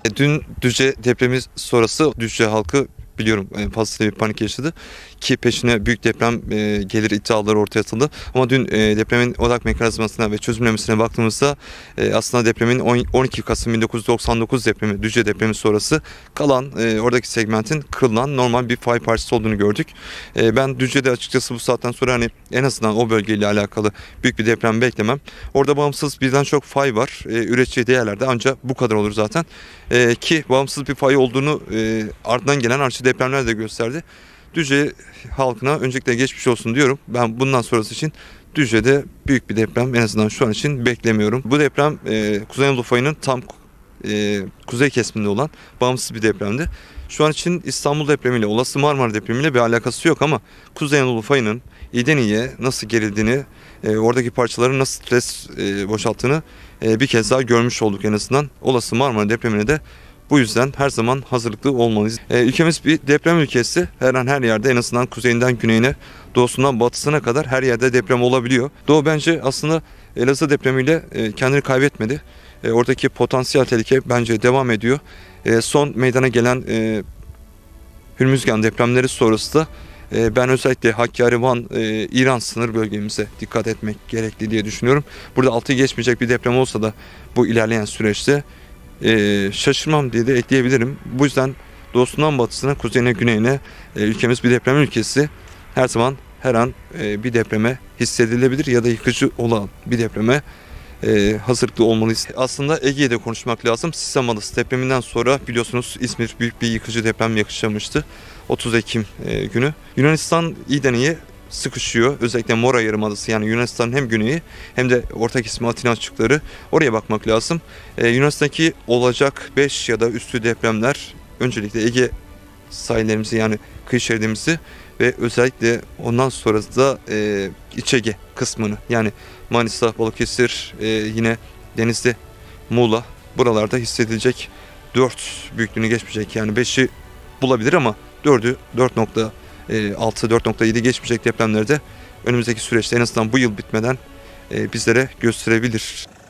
Dün Düzce depremi sonrası Düzce halkı biliyorum fazlasıyla bir panik yaşadı ki peşine büyük deprem gelir iddiaları ortaya atıldı. Ama dün depremin odak mekanizmasına ve çözümlemesine baktığımızda aslında depremin 12 Kasım 1999 depremi, Düzce depremi sonrası kalan oradaki segmentin kırılan normal bir fay parçası olduğunu gördük. Ben Düzce'de açıkçası bu saatten sonra hani en azından o bölgeyle alakalı büyük bir deprem beklemem. Orada bağımsız birden çok fay var. Üreteceği değerlerde ancak bu kadar olur zaten. Ki bağımsız bir fay olduğunu ardından gelen artçı depremler de gösterdi. Düzce halkına öncelikle geçmiş olsun diyorum. Ben bundan sonrası için Düzce'de büyük bir deprem en azından şu an için beklemiyorum. Bu deprem Kuzey Anadolu fayının tam kuzey kesiminde olan bağımsız bir depremdi. Şu an için İstanbul depremiyle, olası Marmara depremiyle bir alakası yok ama Kuzey Anadolu fayının iyiden iyiye nasıl gerildiğini, oradaki parçaların nasıl stres boşalttığını bir kez daha görmüş olduk en azından. Olası Marmara depremine de bu yüzden her zaman hazırlıklı olmalıyız. Ülkemiz bir deprem ülkesi. Her an her yerde en azından kuzeyinden güneyine, doğusundan batısına kadar her yerde deprem olabiliyor. Doğu bence aslında Elazığ depremiyle kendini kaybetmedi. Oradaki potansiyel tehlike bence devam ediyor. Son meydana gelen Hürmüzgan depremleri sonrası da ben özellikle Hakkari, Van, İran sınır bölgemize dikkat etmek gerekli diye düşünüyorum. Burada 6'yı geçmeyecek bir deprem olsa da bu ilerleyen süreçte şaşırmam diye de ekleyebilirim. Bu yüzden doğusundan batısına, kuzeyine, güneyine ülkemiz bir deprem ülkesi. Her zaman her an bir depreme hissedilebilir ya da yıkıcı olan bir depreme hazırlıklı olmalıyız. Aslında Ege'de konuşmak lazım. Sisam Adası depreminden sonra biliyorsunuz İzmir büyük bir yıkıcı deprem yaşamıştı. 30 Ekim günü. Yunanistan iyiden iyi sıkışıyor. Özellikle Mora Yarımadası, yani Yunanistan'ın hem güneyi hem de orta kesimi Atina açıkları, oraya bakmak lazım. Yunanistan'daki olacak 5 ya da üstü depremler öncelikle Ege sahillerimizi, yani kıyı şeridimizi ve özellikle ondan sonra da İç Ege kısmını, yani Manisa, Balıkesir, yine Denizli, Muğla, buralarda hissedilecek, 4 büyüklüğünü geçmeyecek, yani 5'i bulabilir ama 4'ü 4.6, 4.7 geçmeyecek depremleri de önümüzdeki süreçte en azından bu yıl bitmeden bizlere gösterebilir.